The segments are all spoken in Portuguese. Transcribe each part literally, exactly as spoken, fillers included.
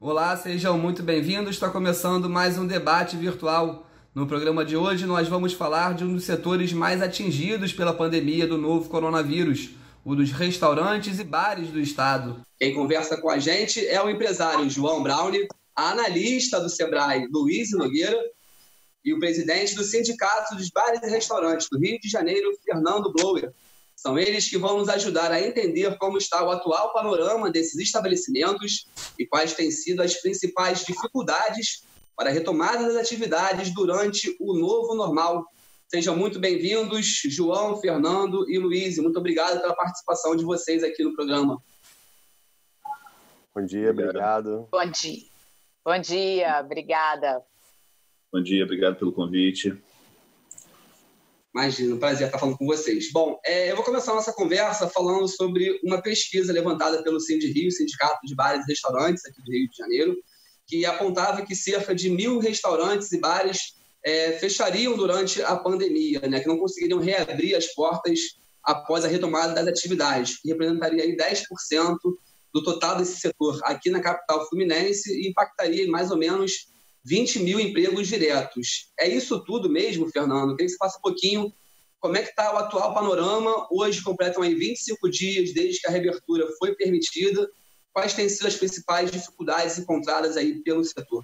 Olá, sejam muito bem-vindos. Está começando mais um debate virtual. No programa de hoje nós vamos falar de um dos setores mais atingidos pela pandemia do novo coronavírus, o dos restaurantes e bares do estado. Quem conversa com a gente é o empresário João Browne, a analista do Sebrae Luiz Nogueira e o presidente do Sindicato dos Bares e Restaurantes do Rio de Janeiro, Fernando Blower. São eles que vão nos ajudar a entender como está o atual panorama desses estabelecimentos e quais têm sido as principais dificuldades para a retomada das atividades durante o novo normal. Sejam muito bem-vindos, João, Fernando e Luiz. Muito obrigado pela participação de vocês aqui no programa. Bom dia, obrigado. Bom dia. Bom dia, obrigada. Bom dia, obrigado pelo convite. Imagina, um prazer estar falando com vocês. Bom, é, eu vou começar a nossa conversa falando sobre uma pesquisa levantada pelo Sindirio, Sindicato de Bares e Restaurantes aqui do Rio de Janeiro, que apontava que cerca de mil restaurantes e bares é, fechariam durante a pandemia, né, que não conseguiriam reabrir as portas após a retomada das atividades, que representaria aí dez por cento do total desse setor aqui na capital fluminense e impactaria em mais ou menos vinte mil empregos diretos. É isso tudo mesmo, Fernando? Eu queria que você faça um pouquinho como é que está o atual panorama. Hoje completam aí vinte e cinco dias desde que a reabertura foi permitida. Quais têm sido as principais dificuldades encontradas aí pelo setor?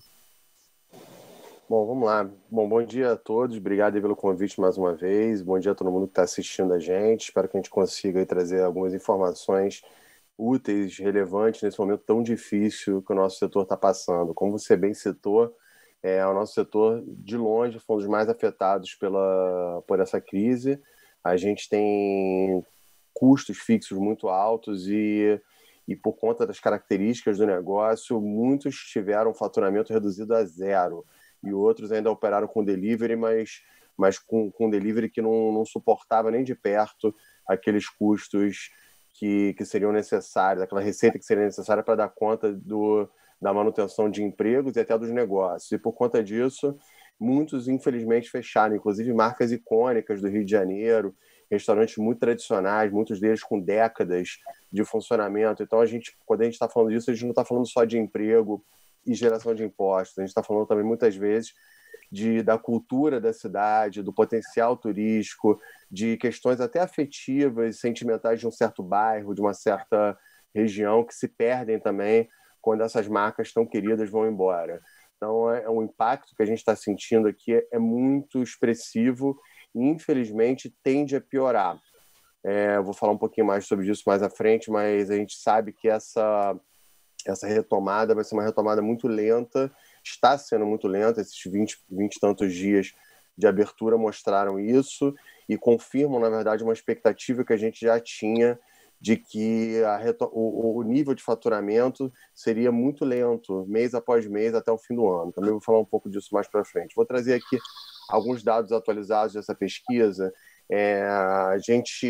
Bom, vamos lá. Bom, bom dia a todos. Obrigado aí pelo convite mais uma vez. Bom dia a todo mundo que está assistindo a gente. Espero que a gente consiga aí trazer algumas informações úteis, relevantes nesse momento tão difícil que o nosso setor está passando. Como você bem citou, É, o nosso setor, de longe, foi um dos mais afetados pela, por essa crise. A gente tem custos fixos muito altos e, e, por conta das características do negócio, muitos tiveram um faturamento reduzido a zero. E outros ainda operaram com delivery, mas, mas com, com delivery que não, não suportava nem de perto aqueles custos que, que seriam necessários, aquela receita que seria necessária para dar conta do... da manutenção de empregos e até dos negócios. E por conta disso, muitos, infelizmente, fecharam, inclusive marcas icônicas do Rio de Janeiro, restaurantes muito tradicionais, muitos deles com décadas de funcionamento. Então, a gente, quando a gente está falando disso, a gente não está falando só de emprego e geração de impostos, a gente está falando também, muitas vezes, de, da cultura da cidade, do potencial turístico, de questões até afetivas, sentimentais de um certo bairro, de uma certa região, que se perdem também quando essas marcas tão queridas vão embora. Então, é um impacto que a gente está sentindo aqui é muito expressivo e, infelizmente, tende a piorar. É, eu vou falar um pouquinho mais sobre isso mais à frente, mas a gente sabe que essa, essa retomada vai ser uma retomada muito lenta, está sendo muito lenta, esses vinte, vinte e tantos dias de abertura mostraram isso e confirmam, na verdade, uma expectativa que a gente já tinha de que a reto... o, o nível de faturamento seria muito lento, mês após mês, até o fim do ano. Também vou falar um pouco disso mais para frente. Vou trazer aqui alguns dados atualizados dessa pesquisa. É, a gente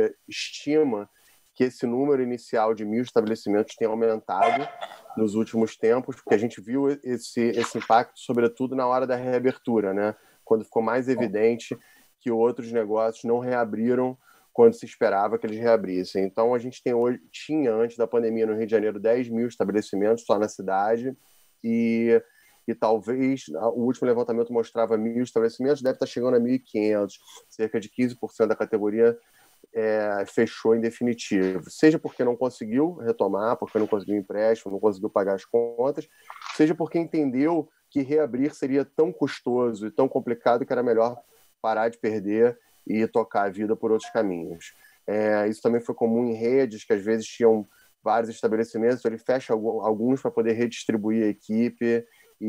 estima que esse número inicial de mil estabelecimentos tem aumentado nos últimos tempos, porque a gente viu esse, esse impacto, sobretudo na hora da reabertura, né? Quando ficou mais evidente que outros negócios não reabriram quando se esperava que eles reabrissem. Então, a gente tem hoje, tinha, antes da pandemia, no Rio de Janeiro, dez mil estabelecimentos só na cidade, e, e talvez o último levantamento mostrava mil estabelecimentos, deve estar chegando a mil e quinhentos, cerca de quinze por cento da categoria é, fechou em definitivo, seja porque não conseguiu retomar, porque não conseguiu empréstimo, não conseguiu pagar as contas, seja porque entendeu que reabrir seria tão custoso e tão complicado que era melhor parar de perder e tocar a vida por outros caminhos. É, isso também foi comum em redes, que às vezes tinham vários estabelecimentos, então ele fecha alguns para poder redistribuir a equipe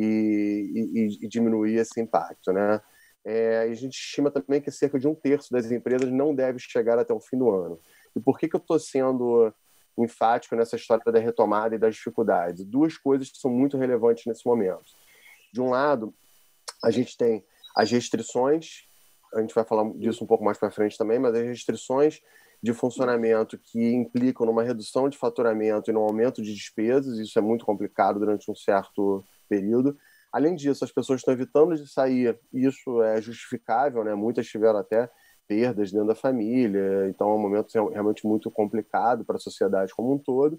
e, e, e diminuir esse impacto, né? É, a gente estima também que cerca de um terço das empresas não deve chegar até o fim do ano. E por que, que eu estou sendo enfático nessa história da retomada e das dificuldades? Duas coisas que são muito relevantes nesse momento. De um lado, a gente tem as restrições, a gente vai falar disso um pouco mais para frente também, mas as restrições de funcionamento que implicam numa redução de faturamento e no aumento de despesas, isso é muito complicado durante um certo período. Além disso, as pessoas estão evitando de sair, isso é justificável, né? Muitas tiveram até perdas dentro da família, então é um momento realmente muito complicado para a sociedade como um todo.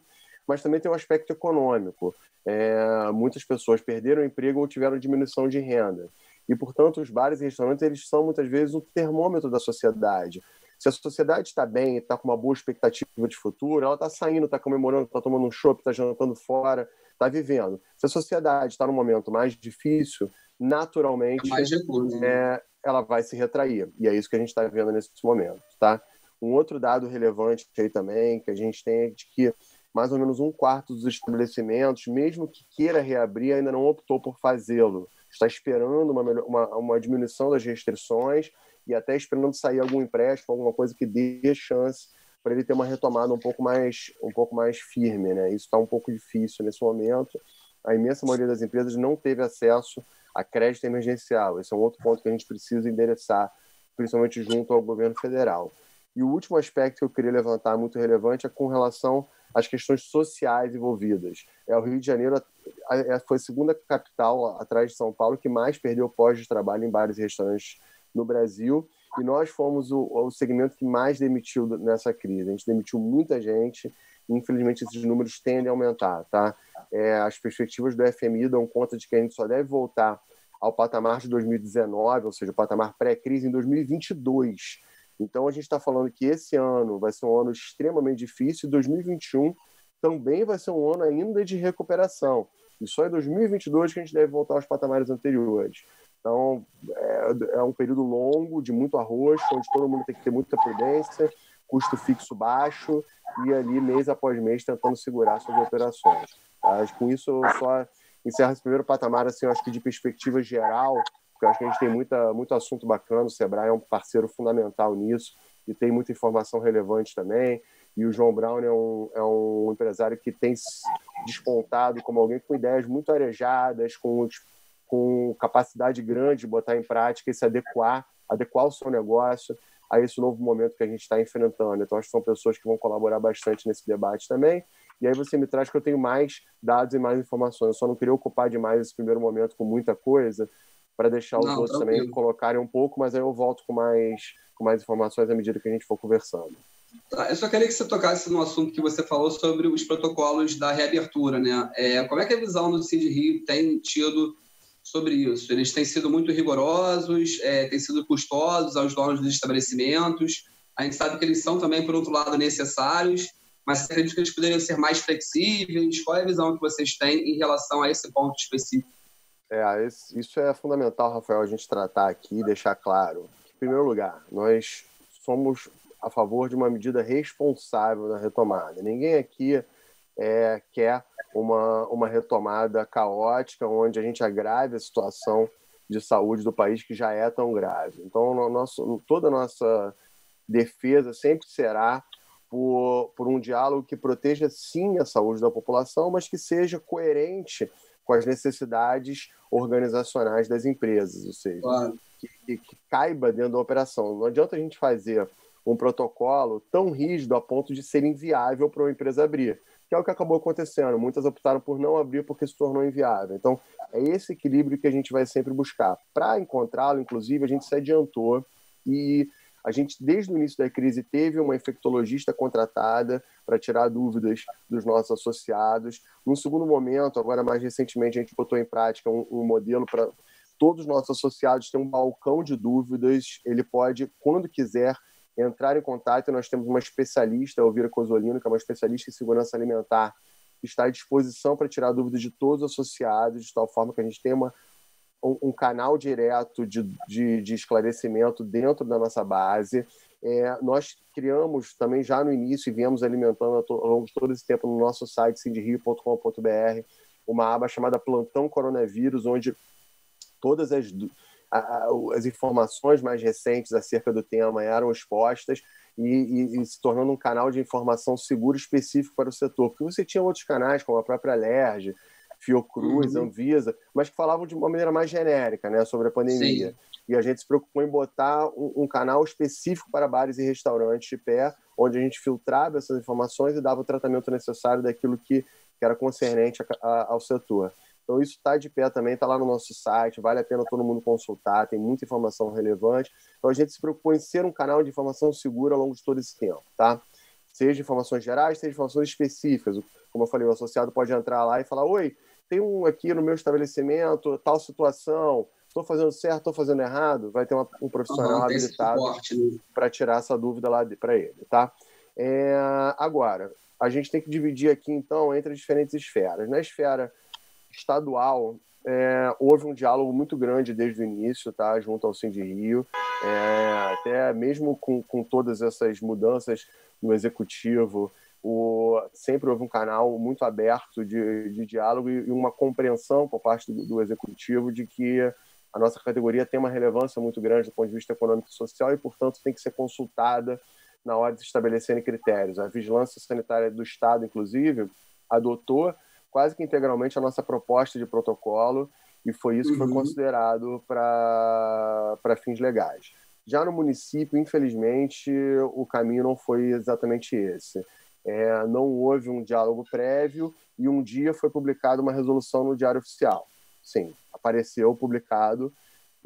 mas também tem um aspecto econômico. É, muitas pessoas perderam o emprego ou tiveram diminuição de renda. E, portanto, os bares e restaurantes eles são, muitas vezes, o termômetro da sociedade. Se a sociedade está bem, está com uma boa expectativa de futuro, ela está saindo, está comemorando, está tomando um chopp, está jantando fora, está vivendo. Se a sociedade está num momento mais difícil, naturalmente, mais recursos, né? é, ela vai se retrair. E é isso que a gente está vendo nesse momento. Tá? Um outro dado relevante aí também, que a gente tem é de que mais ou menos um quarto dos estabelecimentos, mesmo que queira reabrir, ainda não optou por fazê-lo. Está esperando uma, uma, uma diminuição das restrições e até esperando sair algum empréstimo, alguma coisa que dê chance para ele ter uma retomada um pouco mais, um pouco mais firme, né? Isso está um pouco difícil nesse momento. A imensa maioria das empresas não teve acesso a crédito emergencial. Esse é um outro ponto que a gente precisa endereçar, principalmente junto ao governo federal. E o último aspecto que eu queria levantar, muito relevante, é com relação às questões sociais envolvidas. É, o Rio de Janeiro foi a segunda capital, atrás de São Paulo, que mais perdeu postos de trabalho em bares e restaurantes no Brasil, e nós fomos o, o segmento que mais demitiu nessa crise. A gente demitiu muita gente, e infelizmente esses números tendem a aumentar. Tá? É, as perspectivas do F M I dão conta de que a gente só deve voltar ao patamar de dois mil e dezenove, ou seja, o patamar pré-crise, em dois mil e vinte e dois. Então, a gente está falando que esse ano vai ser um ano extremamente difícil, e dois mil e vinte e um também vai ser um ano ainda de recuperação. E só em dois mil e vinte e dois que a gente deve voltar aos patamares anteriores. Então, é, é um período longo, de muito arroxo, onde todo mundo tem que ter muita prudência, custo fixo baixo, e ali, mês após mês, tentando segurar suas operações. Tá? Com isso, eu só encerro esse primeiro patamar, assim, eu acho que de perspectiva geral, porque eu acho que a gente tem muita, muito assunto bacana, o Sebrae é um parceiro fundamental nisso, e tem muita informação relevante também, e o João Brown é um, é um empresário que tem despontado como alguém com ideias muito arejadas, com, com capacidade grande de botar em prática e se adequar, adequar o seu negócio a esse novo momento que a gente está enfrentando. Então, acho que são pessoas que vão colaborar bastante nesse debate também. E aí você me traz que eu tenho mais dados e mais informações. Eu só não queria ocupar demais esse primeiro momento com muita coisa, para deixar os Não, outros tranquilo. também colocarem um pouco, mas aí eu volto com mais, com mais informações à medida que a gente for conversando. Tá, eu só queria que você tocasse no assunto que você falou sobre os protocolos da reabertura, né? É, como é que a visão do Cid Rio tem tido sobre isso? Eles têm sido muito rigorosos, é, têm sido custosos aos donos dos estabelecimentos. A gente sabe que eles são também, por outro lado, necessários, mas você acredita que eles poderiam ser mais flexíveis? Qual é a visão que vocês têm em relação a esse ponto específico? É, esse, isso é fundamental, Rafael, a gente tratar aqui e deixar claro que, em primeiro lugar, nós somos a favor de uma medida responsável na retomada. Ninguém aqui é, quer uma, uma retomada caótica, onde a gente agrave a situação de saúde do país, que já é tão grave. Então, no nosso, toda a nossa defesa sempre será por, por um diálogo que proteja, sim, a saúde da população, mas que seja coerente com as necessidades organizacionais das empresas, ou seja, Claro. que, que, que caiba dentro da operação. Não adianta a gente fazer um protocolo tão rígido a ponto de ser inviável para uma empresa abrir, que é o que acabou acontecendo. Muitas optaram por não abrir porque se tornou inviável. Então, é esse equilíbrio que a gente vai sempre buscar. Para encontrá-lo, inclusive, a gente se adiantou e a gente, desde o início da crise, teve uma infectologista contratada para tirar dúvidas dos nossos associados. Num segundo momento, agora mais recentemente, a gente botou em prática um, um modelo para todos os nossos associados terem um balcão de dúvidas. Ele pode, quando quiser, entrar em contato. Nós temos uma especialista, a Elvira Cosolino, que é uma especialista em segurança alimentar, que está à disposição para tirar dúvidas de todos os associados, de tal forma que a gente tem uma, um, um canal direto de, de, de esclarecimento dentro da nossa base. É, nós criamos também já no início e viemos alimentando ao longo de todo esse tempo no nosso site cindirio ponto com ponto b r uma aba chamada Plantão Coronavírus, onde todas as as informações mais recentes acerca do tema eram expostas e, e, e se tornando um canal de informação seguro específico para o setor. Porque você tinha outros canais, como a própria Alerj, Fiocruz, uhum. Anvisa, mas que falavam de uma maneira mais genérica, né, sobre a pandemia. Sim. E a gente se preocupou em botar um, um canal específico para bares e restaurantes de pé, onde a gente filtrava essas informações e dava o tratamento necessário daquilo que, que era concernente a, a, ao setor. Então, isso está de pé também, está lá no nosso site, vale a pena todo mundo consultar, tem muita informação relevante. Então, a gente se preocupou em ser um canal de informação segura ao longo de todo esse tempo, tá? Seja informações gerais, seja informações específicas. como eu falei, o associado pode entrar lá e falar: oi, tem um aqui no meu estabelecimento, tal situação, estou fazendo certo, estou fazendo errado. Vai ter uma, um profissional uhum, habilitado para tirar essa dúvida lá para ele, tá? É, agora, a gente tem que dividir aqui, então, entre as diferentes esferas. Na esfera estadual, é, houve um diálogo muito grande desde o início, tá? Junto ao Sindirio, é, até mesmo com, com todas essas mudanças no executivo, o, sempre houve um canal muito aberto de, de diálogo e uma compreensão por parte do, do executivo de que a nossa categoria tem uma relevância muito grande do ponto de vista econômico e social e, portanto, tem que ser consultada na hora de se estabelecerem critérios. A Vigilância Sanitária do Estado, inclusive, adotou quase que integralmente a nossa proposta de protocolo e foi isso que foi uhum. considerado para fins legais. Já no município, infelizmente, o caminho não foi exatamente esse. É, não houve um diálogo prévio e um dia foi publicada uma resolução no Diário Oficial. Sim, apareceu publicado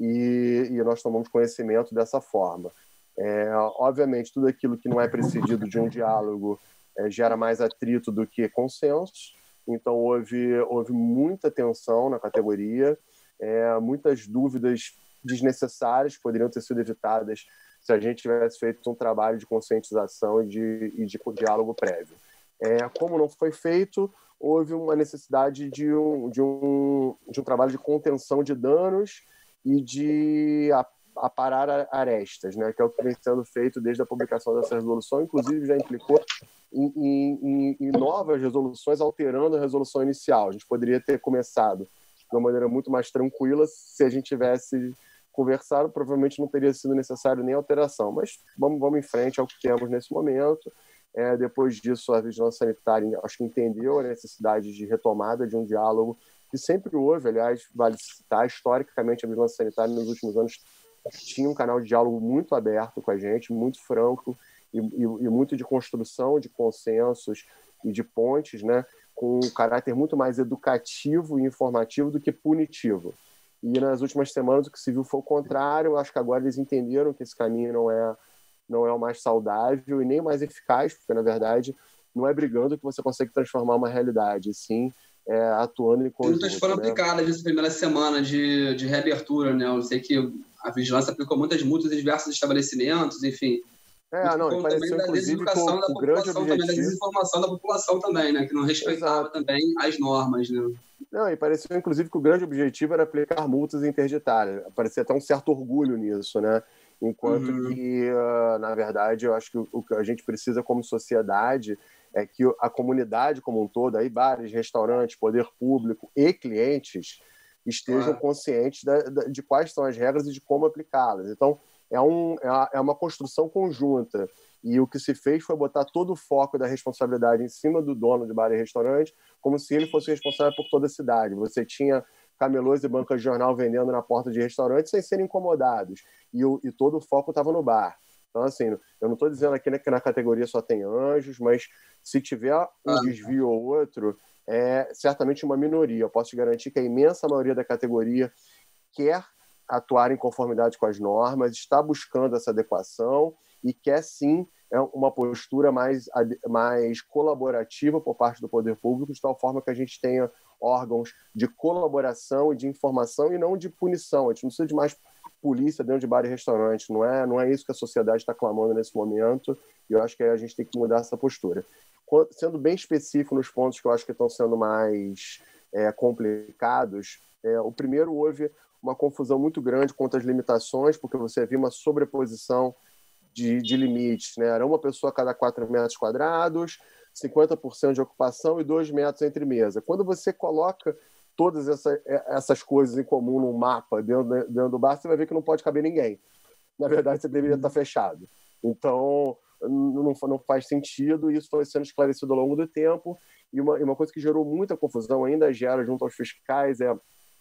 e, e nós tomamos conhecimento dessa forma. É, obviamente, tudo aquilo que não é precedido de um diálogo é, gera mais atrito do que consenso. Então, houve, houve muita tensão na categoria, é, muitas dúvidas desnecessárias que poderiam ter sido evitadas se a gente tivesse feito um trabalho de conscientização e de, e de diálogo prévio. É, como não foi feito, houve uma necessidade de um, de um, de um trabalho de contenção de danos e de aparar arestas, né, que é o que vem sendo feito desde a publicação dessa resolução, inclusive já implicou em, em, em novas resoluções alterando a resolução inicial. A gente poderia ter começado de uma maneira muito mais tranquila se a gente tivesse conversado, provavelmente não teria sido necessário nem alteração, mas vamos, vamos em frente ao que temos nesse momento. É, depois disso, a Vigilância Sanitária acho que entendeu a necessidade de retomada de um diálogo que sempre houve, aliás, vale citar, historicamente a Vigilância Sanitária nos últimos anos tinha um canal de diálogo muito aberto com a gente, muito franco e, e, e muito de construção de consensos e de pontes, né, com um caráter muito mais educativo e informativo do que punitivo. E nas últimas semanas o que se viu foi o contrário. Eu acho que agora eles entenderam que esse caminho não é, não é o mais saudável e nem o mais eficaz, porque, na verdade, não é brigando que você consegue transformar uma realidade, sim é, atuando em conjunto. Muitas foram né? aplicadas nessa primeira semana de, de reabertura, né? Eu sei que a Vigilância aplicou muitas multas em diversos estabelecimentos, enfim. É, não, e pareceu, inclusive, que o, da o grande também, objetivo... da desinformação da população também, né? Que não respeitava Exato. também as normas, né? Não, e pareceu, inclusive, que o grande objetivo era aplicar multas interditárias. Parecia até um certo orgulho nisso, né? Enquanto uhum. que, uh, na verdade, eu acho que o, o que a gente precisa como sociedade é que a comunidade como um todo, aí bares, restaurantes, poder público e clientes estejam claro. conscientes da, da, de quais são as regras e de como aplicá-las. Então, é, um, é uma construção conjunta. E o que se fez foi botar todo o foco da responsabilidade em cima do dono de bar e restaurante, como se ele fosse responsável por toda a cidade. Você tinha camelôs e bancas de jornal vendendo na porta de restaurantes sem serem incomodados. E, o, e todo o foco estava no bar. Então, assim, eu não estou dizendo aqui né, que na categoria só tem anjos, mas se tiver um desvio ou outro, é certamente uma minoria. Eu posso te garantir que a imensa maioria da categoria quer atuar em conformidade com as normas, está buscando essa adequação e quer, sim, uma postura mais, mais colaborativa por parte do poder público, de tal forma que a gente tenha órgãos de colaboração e de informação e não de punição. A gente não precisa de mais polícia dentro de bar e restaurante. Não é, não é isso que a sociedade está clamando nesse momento e eu acho que a gente tem que mudar essa postura. Sendo bem específico nos pontos que eu acho que estão sendo mais é, complicados, é, o primeiro, houve uma confusão muito grande quanto às limitações, porque você havia uma sobreposição de, de limites, né? Era uma pessoa a cada quatro metros quadrados, cinquenta por cento de ocupação e dois metros entre mesa. Quando você coloca todas essa, essas coisas em comum num mapa dentro, dentro do bar, você vai ver que não pode caber ninguém. Na verdade, você deveria estar fechado. Então, não, não faz sentido, e isso foi sendo esclarecido ao longo do tempo. E uma, uma coisa que gerou muita confusão, ainda gera junto aos fiscais, é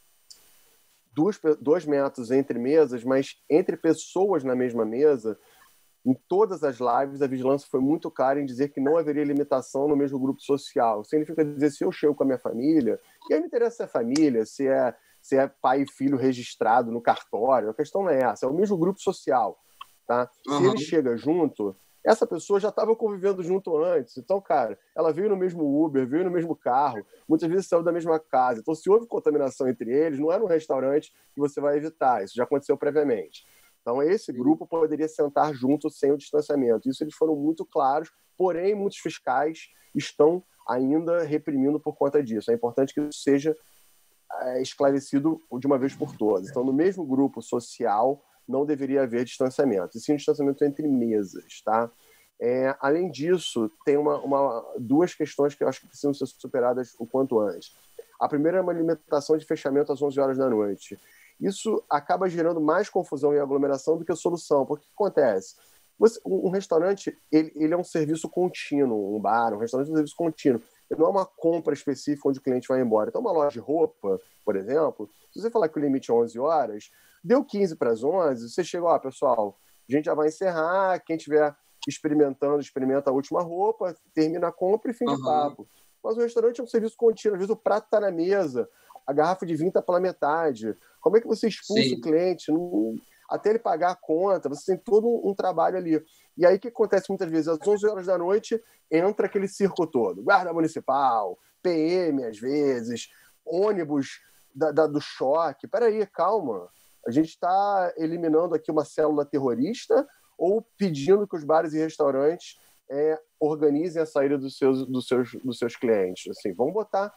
dois, dois metros entre mesas, mas entre pessoas na mesma mesa. Em todas as lives, a vigilância foi muito clara em dizer que não haveria limitação no mesmo grupo social. Significa dizer, se eu chego com a minha família, e aí não interessa se é família, se é, se é pai e filho registrado no cartório, a questão não é essa, é o mesmo grupo social. Tá? Uhum. Se ele chega junto, essa pessoa já estava convivendo junto antes. Então, cara, ela veio no mesmo Uber, veio no mesmo carro, muitas vezes saiu da mesma casa. Então, se houve contaminação entre eles, não é no restaurante que você vai evitar. Isso já aconteceu previamente. Então, esse grupo poderia sentar junto sem o distanciamento. Isso eles foram muito claros, porém, muitos fiscais estão ainda reprimindo por conta disso. É importante que isso seja é, esclarecido de uma vez por todas. Então, no mesmo grupo social, não deveria haver distanciamento, e sim um distanciamento entre mesas, tá? É, além disso, tem uma, uma, duas questões que eu acho que precisam ser superadas o quanto antes. A primeira é uma limitação de fechamento às onze horas da noite. Isso acaba gerando mais confusão e aglomeração do que solução, porque o que acontece? Você, um restaurante, ele, ele é um serviço contínuo, um bar, um restaurante é um serviço contínuo. Ele não é uma compra específica onde o cliente vai embora. Então, uma loja de roupa, por exemplo, se você falar que o limite é onze horas, deu quinze para as onze, você chega, ó, pessoal, a gente já vai encerrar, quem estiver experimentando, experimenta a última roupa, termina a compra e fim uhum. de papo. Mas o restaurante é um serviço contínuo, às vezes o prato está na mesa, a garrafa de vinho está pela metade. Como é que você expulsa Sim. o cliente? Não... Até ele pagar a conta, você tem todo um, um trabalho ali. E aí o que acontece muitas vezes? Às onze horas da noite entra aquele circo todo. Guarda municipal, P M às vezes, ônibus da, da, do choque. Peraí, calma. A gente está eliminando aqui uma célula terrorista ou pedindo que os bares e restaurantes é, organizem a saída dos seus, dos seus, dos seus clientes? Assim, vamos botar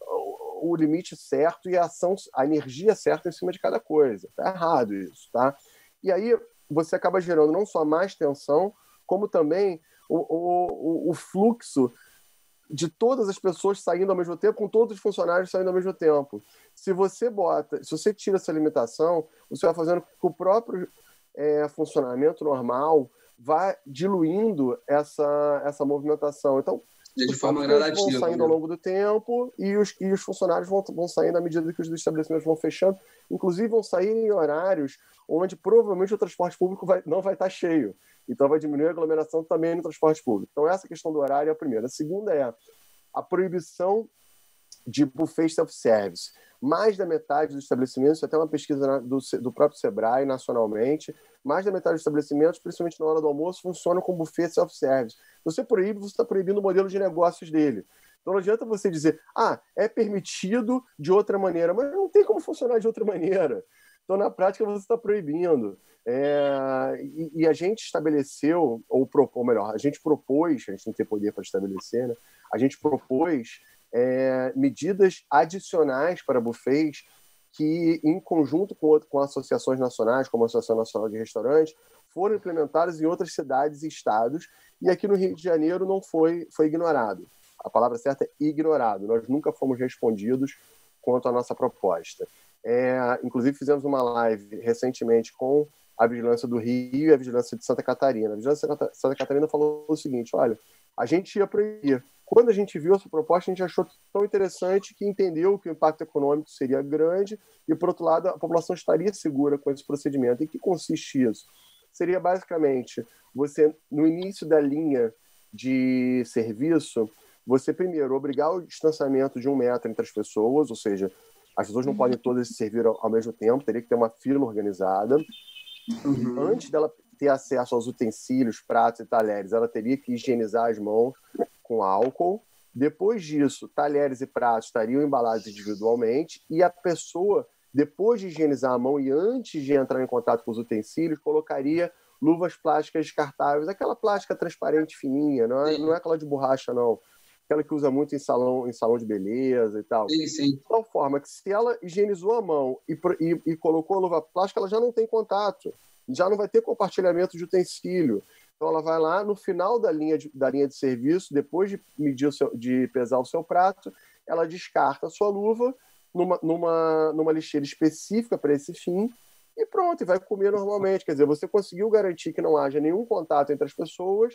o limite certo e a ação, a energia certa em cima de cada coisa. Tá errado isso, tá? E aí você acaba gerando não só mais tensão, como também o, o, o fluxo de todas as pessoas saindo ao mesmo tempo, com todos os funcionários saindo ao mesmo tempo. Se você bota, se você tira essa limitação, você vai fazendo com que o próprio é, funcionamento normal vá diluindo essa, essa movimentação. Então, de os forma gradativa, vão saindo né? ao longo do tempo e os, e os funcionários vão, vão saindo à medida que os estabelecimentos vão fechando. Inclusive, vão sair em horários onde provavelmente o transporte público vai, não vai estar cheio. Então, vai diminuir a aglomeração também no transporte público. Então, essa questão do horário é a primeira. A segunda é a proibição de buffet self-service. Mais da metade dos estabelecimentos, isso é até uma pesquisa do, do próprio Sebrae nacionalmente, mais da metade dos estabelecimentos, principalmente na hora do almoço, funcionam com buffet self-service. Você proíbe, você está proibindo o modelo de negócios dele. Então não adianta você dizer, ah, é permitido de outra maneira, mas não tem como funcionar de outra maneira. Então, na prática, você está proibindo. É, e, e a gente estabeleceu, ou, pro, ou melhor, a gente propôs, a gente não tem poder para estabelecer, né? A gente propôs é, medidas adicionais para buffets que, em conjunto com, outro, com associações nacionais, como a Associação Nacional de Restaurantes, foram implementadas em outras cidades e estados, e aqui no Rio de Janeiro não foi, foi ignorado. A palavra certa é ignorado. Nós nunca fomos respondidos quanto à nossa proposta. É, inclusive, fizemos uma live recentemente com a Vigilância do Rio e a Vigilância de Santa Catarina. A Vigilância de Santa Catarina falou o seguinte, olha, a gente ia proibir. Quando a gente viu essa proposta, a gente achou tão interessante que entendeu que o impacto econômico seria grande e, por outro lado, a população estaria segura com esse procedimento. Em que consiste isso? Seria basicamente você, no início da linha de serviço, você primeiro obrigar o distanciamento de um metro entre as pessoas, ou seja, as pessoas não podem todas se servir ao, ao mesmo tempo, teria que ter uma fila organizada. Uhum. Antes dela ter acesso aos utensílios, pratos e talheres, ela teria que higienizar as mãos com álcool. Depois disso, talheres e pratos estariam embalados individualmente e a pessoa, depois de higienizar a mão e antes de entrar em contato com os utensílios, colocaria luvas plásticas descartáveis, aquela plástica transparente fininha, não é, não é aquela de borracha, não. Aquela que usa muito em salão, em salão de beleza e tal. Sim, sim. De tal forma que se ela higienizou a mão e, e, e colocou a luva plástica, ela já não tem contato, já não vai ter compartilhamento de utensílio. Então ela vai lá no final da linha de, da linha de serviço, depois de medir o seu, de pesar o seu prato, ela descarta a sua luva numa, numa, numa lixeira específica para esse fim e pronto, e vai comer normalmente. Quer dizer, você conseguiu garantir que não haja nenhum contato entre as pessoas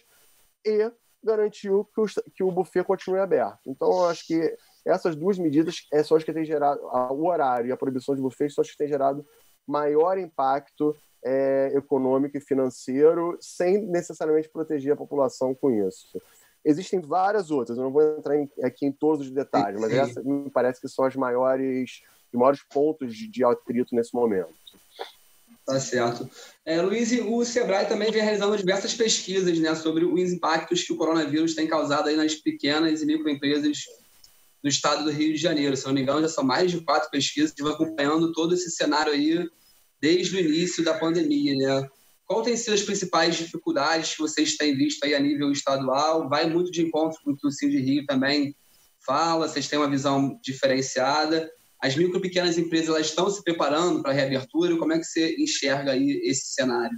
e garantiu que o, que o buffet continue aberto. Então, eu acho que essas duas medidas é só as que têm gerado, o horário e a proibição de buffet são as que têm gerado maior impacto é, econômico e financeiro, sem necessariamente proteger a população com isso. Existem várias outras, eu não vou entrar em, aqui em todos os detalhes, mas essas me parece que são as maiores, os maiores pontos de, de atrito nesse momento. Tá certo. É, Luiz, o Sebrae também vem realizando diversas pesquisas, né, sobre os impactos que o coronavírus tem causado aí nas pequenas e microempresas do estado do Rio de Janeiro. Se não me engano, já são mais de quatro pesquisas que vão acompanhando todo esse cenário aí desde o início da pandemia, né? Qual tem sido as principais dificuldades que vocês têm visto aí a nível estadual? Vai muito de encontro com o que o Sindi Rio também fala, vocês têm uma visão diferenciada. As micro e pequenas empresas elas estão se preparando para a reabertura? Como é que você enxerga aí esse cenário?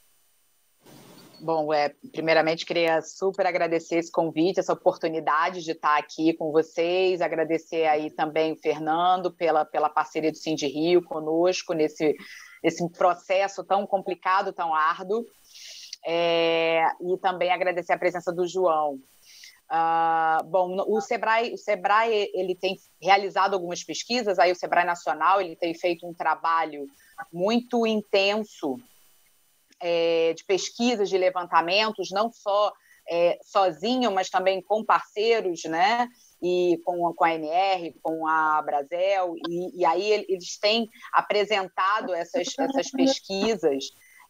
Bom, é, primeiramente queria super agradecer esse convite, essa oportunidade de estar aqui com vocês, agradecer aí também o Fernando pela, pela parceria do Sindi Rio conosco nesse, nesse processo tão complicado, tão árduo, é, e também agradecer a presença do João. Uh, bom, o Sebrae, o Sebrae ele tem realizado algumas pesquisas, aí o Sebrae Nacional ele tem feito um trabalho muito intenso é, de pesquisas, de levantamentos, não só é, sozinho, mas também com parceiros, né? E com, com a N R, com a Brasel, e, e aí eles têm apresentado essas, essas pesquisas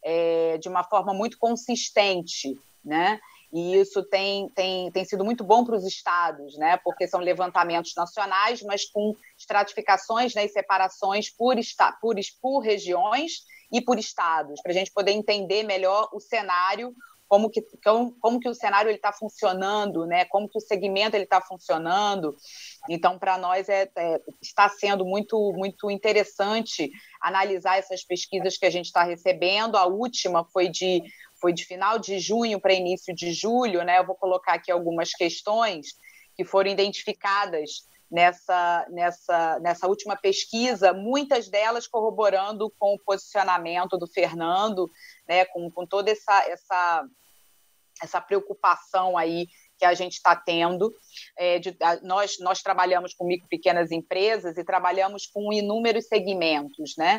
é, de uma forma muito consistente, né? E isso tem, tem, tem sido muito bom para os estados, né? Porque são levantamentos nacionais, mas com estratificações, né, e separações por, esta, por, por regiões e por estados, para a gente poder entender melhor o cenário, como que, como, como que o cenário está funcionando, né? Como que o segmento está funcionando. Então, para nós, é, é, está sendo muito, muito interessante analisar essas pesquisas que a gente está recebendo. A última foi de... foi de final de junho para início de julho, né? Eu vou colocar aqui algumas questões que foram identificadas nessa, nessa, nessa última pesquisa, muitas delas corroborando com o posicionamento do Fernando, né? Com, com toda essa, essa, essa preocupação aí que a gente está tendo. É, de, a, nós, nós trabalhamos com micro e pequenas empresas e trabalhamos com inúmeros segmentos, né?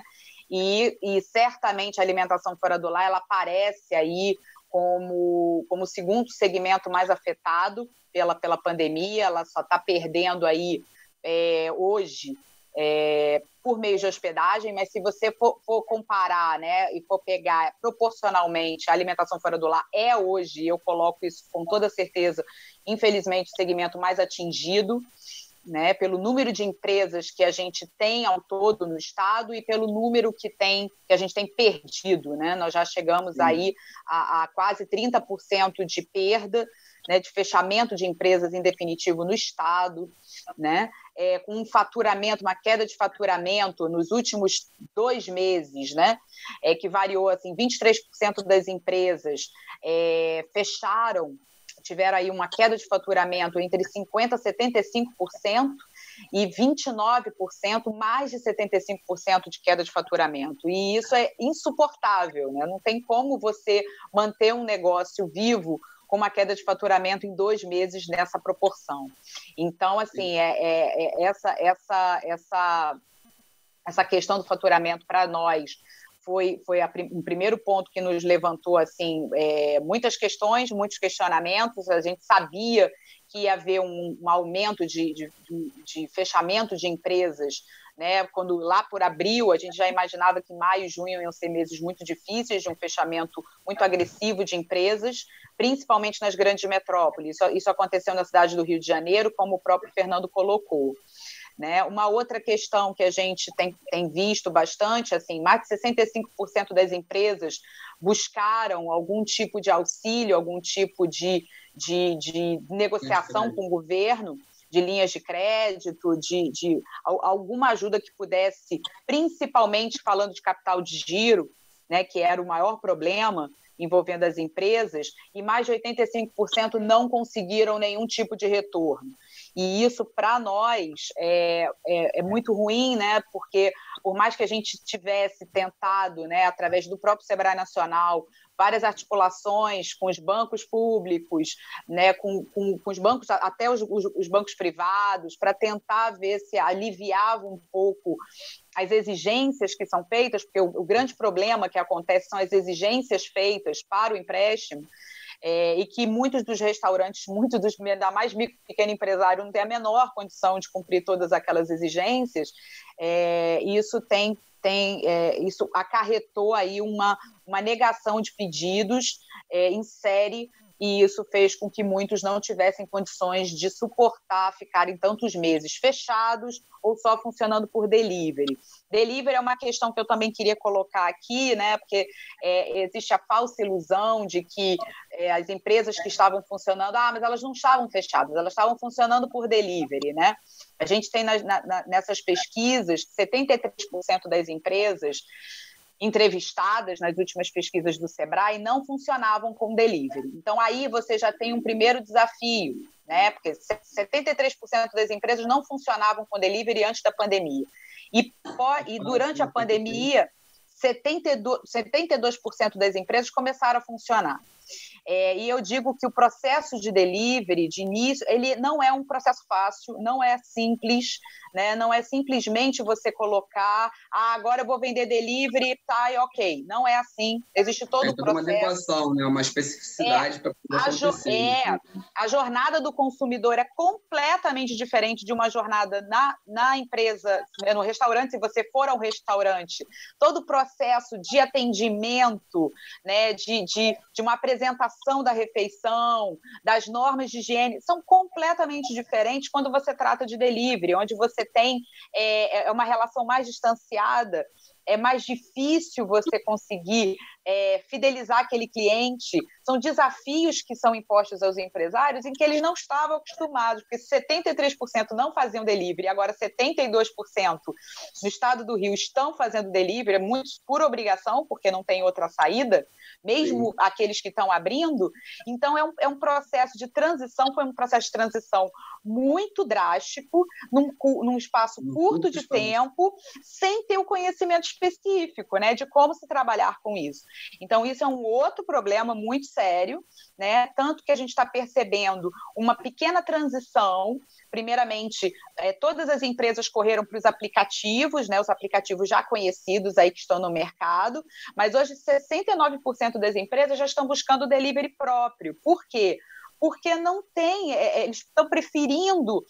E, e certamente a alimentação fora do lar ela aparece aí como, como o segundo segmento mais afetado pela, pela pandemia. Ela só está perdendo aí é, hoje é, por meio de hospedagem, mas se você for, for comparar, né, e for pegar proporcionalmente, a alimentação fora do lar é hoje, eu coloco isso com toda certeza, infelizmente, o segmento mais atingido, né, pelo número de empresas que a gente tem ao todo no estado e pelo número que, tem, que a gente tem perdido, né? Nós já chegamos Sim. aí a, a quase trinta por cento de perda, né, de fechamento de empresas em definitivo no estado, né? É, com um faturamento, uma queda de faturamento nos últimos dois meses, né? É, que variou assim, vinte e três por cento das empresas é, fecharam, tiveram aí uma queda de faturamento entre cinquenta por cento e setenta e cinco por cento e vinte e nove por cento, mais de setenta e cinco por cento de queda de faturamento. E isso é insuportável, né? Não tem como você manter um negócio vivo com uma queda de faturamento em dois meses nessa proporção. Então, assim, é, é, é essa, essa, essa, essa questão do faturamento para nós foi, foi a, um primeiro ponto que nos levantou assim, é, muitas questões, muitos questionamentos. A gente sabia que ia haver um, um aumento de, de, de fechamento de empresas, né? Quando lá por abril a gente já imaginava que maio e junho iam ser meses muito difíceis, de um fechamento muito agressivo de empresas, principalmente nas grandes metrópoles. Isso, isso aconteceu na cidade do Rio de Janeiro, como o próprio Fernando colocou. Né? Uma outra questão que a gente tem, tem visto bastante, assim, mais de sessenta e cinco por cento das empresas buscaram algum tipo de auxílio, algum tipo de, de, de negociação com o governo, de linhas de crédito, de, de alguma ajuda que pudesse, principalmente falando de capital de giro, né, que era o maior problema envolvendo as empresas, e mais de oitenta e cinco por cento não conseguiram nenhum tipo de retorno. E isso, para nós, é, é, é muito ruim, né? Porque, por mais que a gente tivesse tentado, né, através do próprio Sebrae Nacional, várias articulações com os bancos públicos, né, com, com, com os bancos, até os, os, os bancos privados, para tentar ver se aliviava um pouco as exigências que são feitas, porque o, o grande problema que acontece são as exigências feitas para o empréstimo. é, e que muitos dos restaurantes, muitos dos, ainda mais micro e pequeno empresário, não tem a menor condição de cumprir todas aquelas exigências, é, isso tem, tem é, isso acarretou aí uma, uma negação de pedidos é, em série, e isso fez com que muitos não tivessem condições de suportar ficarem tantos meses fechados ou só funcionando por delivery. Delivery é uma questão que eu também queria colocar aqui, né? Porque é, existe a falsa ilusão de que é, as empresas que estavam funcionando, ah, mas elas não estavam fechadas, elas estavam funcionando por delivery, né? A gente tem nas, na, nessas pesquisas que setenta e três por cento das empresas entrevistadas nas últimas pesquisas do Sebrae não funcionavam com delivery. Então, aí você já tem um primeiro desafio, né? Porque setenta e três por cento das empresas não funcionavam com delivery antes da pandemia. E, e durante a pandemia, setenta e dois por cento das empresas começaram a funcionar. É, e eu digo que o processo de delivery, de início, ele não é um processo fácil, não é simples, né? Não é simplesmente você colocar, ah, agora eu vou vender delivery, tá, e ok. Não é assim, existe todo o processo. É uma adequação, né? Uma especificidade é, para poder acontecer. É, a jornada do consumidor é completamente diferente de uma jornada na, na empresa, no restaurante, se você for ao restaurante. Todo o processo de atendimento, né, de, de, de uma apresentação da refeição, das normas de higiene, são completamente diferentes quando você trata de delivery, onde você tem é, uma relação mais distanciada, é mais difícil você conseguir é, fidelizar aquele cliente. São desafios que são impostos aos empresários em que eles não estavam acostumados, porque setenta e três por cento não faziam delivery, agora setenta e dois por cento no estado do Rio estão fazendo delivery, muitos por obrigação, porque não tem outra saída, mesmo Sim. aqueles que estão abrindo. Então, é um, é um processo de transição, foi um processo de transição muito drástico, num, num espaço no curto de espaço. tempo, sem ter o conhecimento específico, né, de como se trabalhar com isso. Então, isso é um outro problema muito sério, né, tanto que a gente está percebendo uma pequena transição. Primeiramente, é, todas as empresas correram para os aplicativos, né, os aplicativos já conhecidos aí que estão no mercado, mas hoje sessenta e nove por cento das empresas já estão buscando delivery próprio. Por quê? Porque não tem, é, eles estão preferindo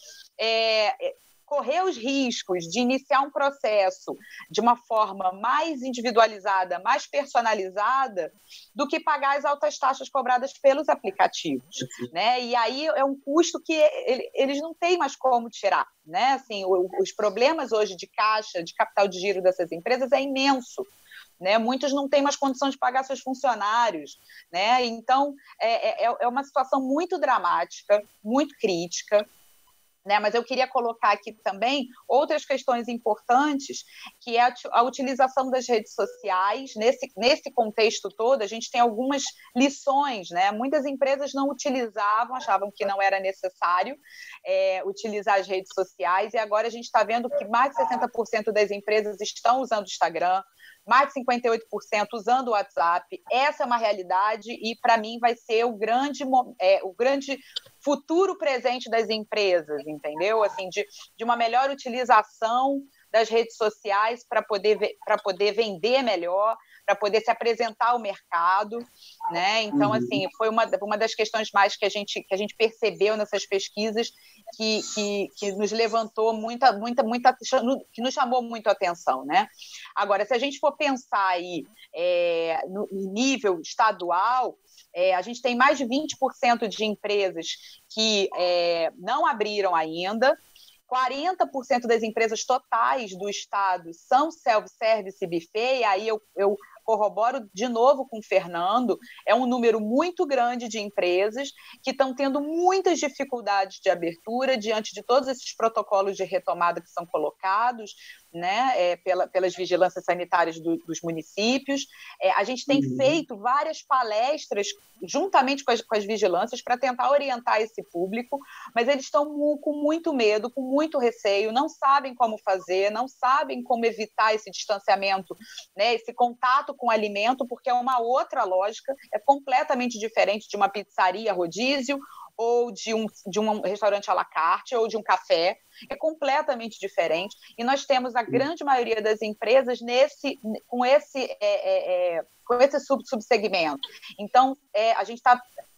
é, correr os riscos de iniciar um processo de uma forma mais individualizada, mais personalizada, do que pagar as altas taxas cobradas pelos aplicativos, né? E aí é um custo que eles não têm mais como tirar, né? Assim, os problemas hoje de caixa, de capital de giro dessas empresas é imenso. Né? Muitos não têm mais condição de pagar seus funcionários, né? Então, é, é, é uma situação muito dramática, muito crítica, né? Mas eu queria colocar aqui também outras questões importantes, que é a, a utilização das redes sociais. Nesse, nesse contexto todo, a gente tem algumas lições, né? Muitas empresas não utilizavam, achavam que não era necessário é, utilizar as redes sociais, e agora a gente está vendo que mais de sessenta por cento das empresas estão usando o Instagram, mais de cinquenta e oito por cento usando o WhatsApp. Essa é uma realidade e, para mim, vai ser o grande, é, o grande futuro presente das empresas, entendeu? Assim, de, de uma melhor utilização das redes sociais para poder, para poder vender melhor, para poder se apresentar ao mercado, né? Então, uhum. assim, foi uma, uma das questões mais que a gente, que a gente percebeu nessas pesquisas que, que, que nos levantou muita, muita, muita, que nos chamou muito a atenção, né? Agora, se a gente for pensar aí é, no nível estadual, é, a gente tem mais de vinte por cento de empresas que é, não abriram ainda, quarenta por cento das empresas totais do estado são self-service buffet, e aí eu, eu corroboro de novo com o Fernando, é um número muito grande de empresas que estão tendo muitas dificuldades de abertura diante de todos esses protocolos de retomada que são colocados, né, é, pela, pelas vigilâncias sanitárias do, dos municípios. É, a gente tem uhum. feito várias palestras juntamente com as, com as vigilâncias para tentar orientar esse público, mas eles estão mu, com muito medo, com muito receio, não sabem como fazer, não sabem como evitar esse distanciamento, né, esse contato com o alimento, porque é uma outra lógica, é completamente diferente de uma pizzaria rodízio ou de um, de um restaurante à la carte, ou de um café, é completamente diferente, e nós temos a grande maioria das empresas nesse, com esse, é, é, com esse sub, subsegmento. Então, é, a gente está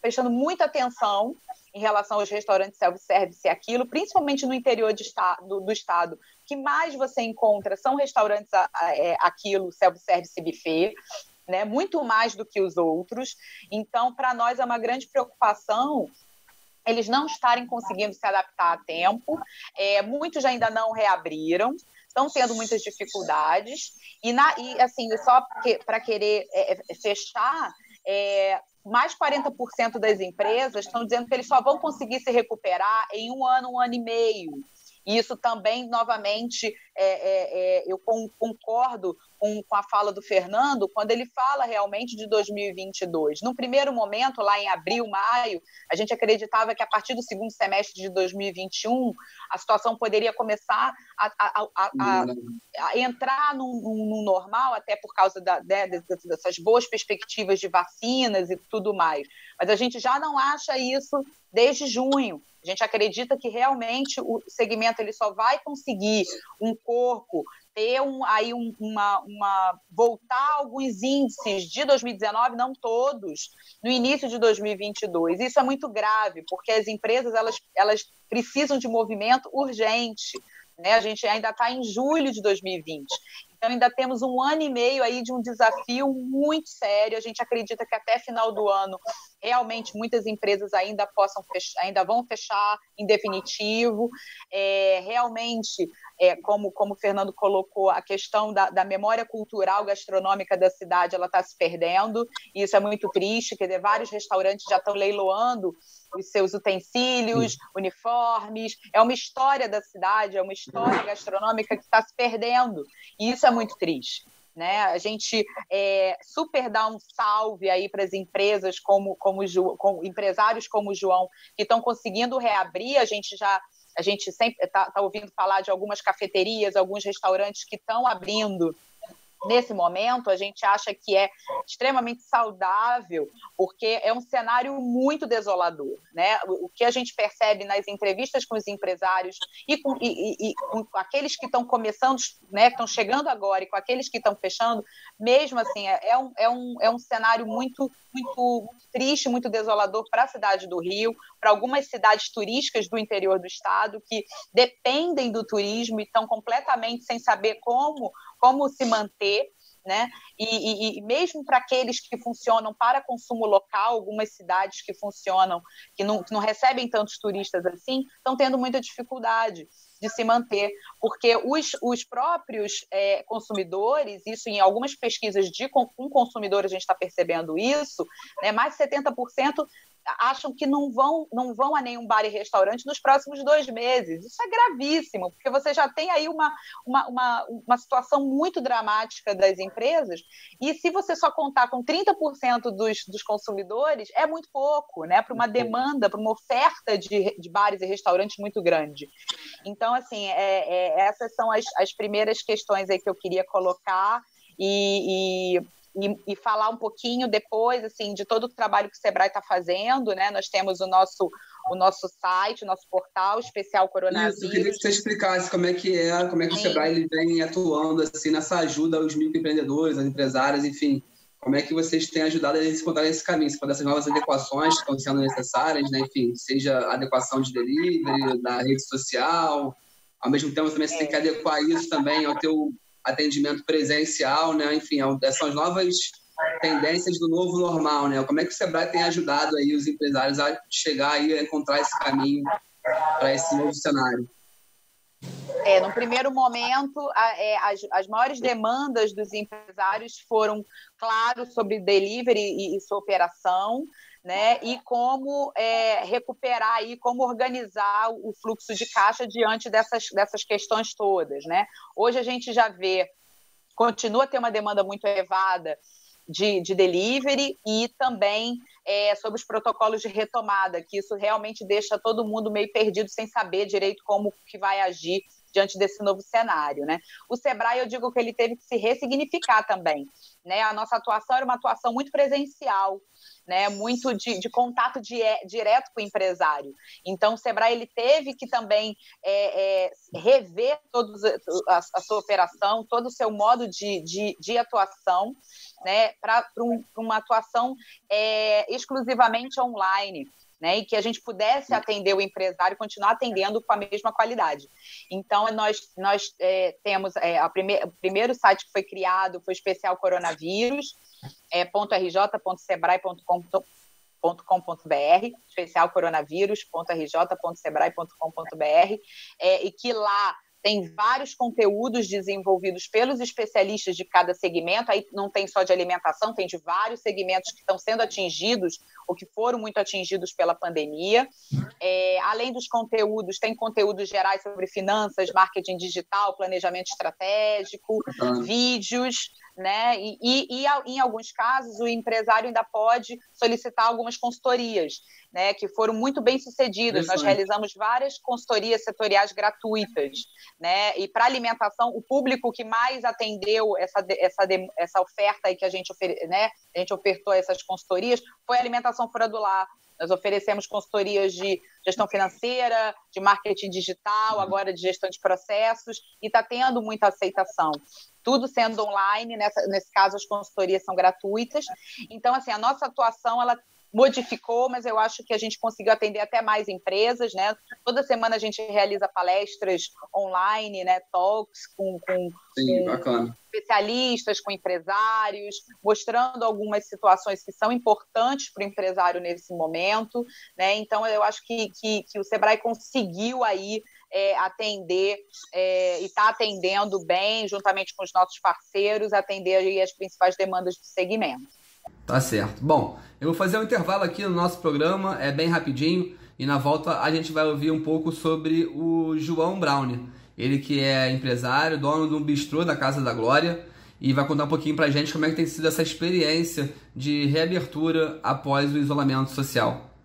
prestando muita atenção em relação aos restaurantes self-service e aquilo, principalmente no interior de estado, do, do estado. O que mais você encontra são restaurantes a, a, é, aquilo, self-service buffet, né? Muito mais do que os outros. Então, para nós é uma grande preocupação eles não estarem conseguindo se adaptar a tempo, é, muitos ainda não reabriram, estão tendo muitas dificuldades, e, na, e assim, só que, para querer é, fechar, é, mais quarenta por cento das empresas estão dizendo que eles só vão conseguir se recuperar em um ano, um ano e meio. E isso também, novamente, é, é, é, eu concordo com, com a fala do Fernando, quando ele fala realmente de dois mil e vinte e dois. No primeiro momento, lá em abril, maio, a gente acreditava que a partir do segundo semestre de dois mil e vinte e um, a situação poderia começar a, a, a, a, a entrar no, no normal, até por causa da, né, dessas boas perspectivas de vacinas e tudo mais. Mas a gente já não acha isso desde junho. A gente acredita que realmente o segmento ele só vai conseguir um corpo, ter um, aí um, uma, uma, voltar alguns índices de dois mil e dezenove, não todos, no início de dois mil e vinte e dois. Isso é muito grave, porque as empresas elas, elas precisam de movimento urgente, né? A gente ainda está em julho de dois mil e vinte. Então, ainda temos um ano e meio aí de um desafio muito sério. A gente acredita que até final do ano, realmente, muitas empresas ainda, possam fechar, ainda vão fechar em definitivo. É, realmente, é, como, como o Fernando colocou, a questão da, da memória cultural gastronômica da cidade ela está se perdendo. E isso é muito triste, quer dizer, vários restaurantes já estão leiloando os seus utensílios, Sim. uniformes. É uma história da cidade, é uma história gastronômica que está se perdendo. E isso é muito triste, né? A gente é, super dá um salve aí para as empresas como, como, como empresários como o João, que estão conseguindo reabrir. A gente já a gente sempre está tá ouvindo falar de algumas cafeterias, alguns restaurantes que estão abrindo. Nesse momento, a gente acha que é extremamente saudável, porque é um cenário muito desolador, né? O que a gente percebe nas entrevistas com os empresários e com, e, e, com aqueles que estão começando, né, que estão chegando agora, e com aqueles que estão fechando, mesmo assim, é, é, um, é, um, é um cenário muito, muito, muito triste, muito desolador para a cidade do Rio, para algumas cidades turísticas do interior do estado que dependem do turismo e estão completamente sem saber como como se manter, né? E, e, e mesmo para aqueles que funcionam para consumo local, algumas cidades que funcionam, que não, que não recebem tantos turistas assim, estão tendo muita dificuldade de se manter, porque os, os próprios é, consumidores, isso em algumas pesquisas de com, com consumidores a gente está percebendo isso, né, mais de setenta por cento acham que não vão, não vão a nenhum bar e restaurante nos próximos dois meses. Isso é gravíssimo, porque você já tem aí uma, uma, uma, uma situação muito dramática das empresas, e se você só contar com trinta por cento dos, dos consumidores, é muito pouco, né, para uma demanda, para uma oferta de, de bares e restaurantes muito grande. Então, assim, é, é, essas são as, as primeiras questões aí que eu queria colocar, e... e E, e falar um pouquinho depois, assim, de todo o trabalho que o Sebrae está fazendo, né? Nós temos o nosso, o nosso site, o nosso portal especial coronavírus. Isso, eu queria que você explicasse como é que é, como é que Sim. o Sebrae ele vem atuando assim, nessa ajuda aos microempreendedores, às empresárias, enfim. Como é que vocês têm ajudado eles a encontrar esse caminho, se for dessas novas adequações que estão sendo necessárias, né? Enfim, seja a adequação de delivery, da rede social, ao mesmo tempo também você é. tem que adequar isso também ao teu atendimento presencial, né? Enfim, são as novas tendências do novo normal, né? Como é que o Sebrae tem ajudado aí os empresários a chegar aí a encontrar esse caminho para esse novo cenário? É, no primeiro momento, a, é, as, as maiores demandas dos empresários foram, claro, sobre delivery e, e sua operação, né? E como é, recuperar aí, como organizar o fluxo de caixa diante dessas, dessas questões todas, né? Hoje a gente já vê, continua a ter uma demanda muito elevada de, de delivery e também é, sobre os protocolos de retomada, que isso realmente deixa todo mundo meio perdido, sem saber direito como que vai agir diante desse novo cenário, né? O Sebrae, eu digo que ele teve que se ressignificar também, né? A nossa atuação era uma atuação muito presencial, né, muito de, de contato de, direto com o empresário. Então, o Sebrae ele teve que também é, é, rever todos a, a sua operação, todo o seu modo de, de, de atuação, né, para um, uma atuação é, exclusivamente online, né, e que a gente pudesse atender o empresário e continuar atendendo com a mesma qualidade. Então, nós, nós é, temos é, a prime- o primeiro site que foi criado foi o Especial Coronavírus, é .rj.sebrae.com.br, especial coronavírus.rj.sebrae.com.br, é, e que lá tem vários conteúdos desenvolvidos pelos especialistas de cada segmento, aí não tem só de alimentação, tem de vários segmentos que estão sendo atingidos, ou que foram muito atingidos pela pandemia. É, além dos conteúdos, tem conteúdos gerais sobre finanças, marketing digital, planejamento estratégico, uhum. vídeos, né? E, e, e em alguns casos o empresário ainda pode solicitar algumas consultorias, né, que foram muito bem sucedidas. Nós realizamos várias consultorias setoriais gratuitas, né, e para alimentação, o público que mais atendeu essa, essa, essa oferta aí que a gente, ofere, né, a gente ofertou essas consultorias foi a alimentação fora do lar. Nós oferecemos consultorias de gestão financeira, de marketing digital, agora de gestão de processos, e está tendo muita aceitação. Tudo sendo online, nessa, nesse caso as consultorias são gratuitas. Então, assim, a nossa atuação, ela modificou, mas eu acho que a gente conseguiu atender até mais empresas, né? Toda semana a gente realiza palestras online, né? Talks com, com, Sim, com bacana. especialistas, com empresários, mostrando algumas situações que são importantes para o empresário nesse momento, né? Então, eu acho que, que, que o Sebrae conseguiu aí é, atender é, e está atendendo bem, juntamente com os nossos parceiros, atender aí as principais demandas do segmento. Tá certo. Bom, eu vou fazer um intervalo aqui no nosso programa, é bem rapidinho, e na volta a gente vai ouvir um pouco sobre o João Browne. Ele que é empresário, dono de um bistrô da Casa da Glória, e vai contar um pouquinho pra gente como é que tem sido essa experiência de reabertura após o isolamento social.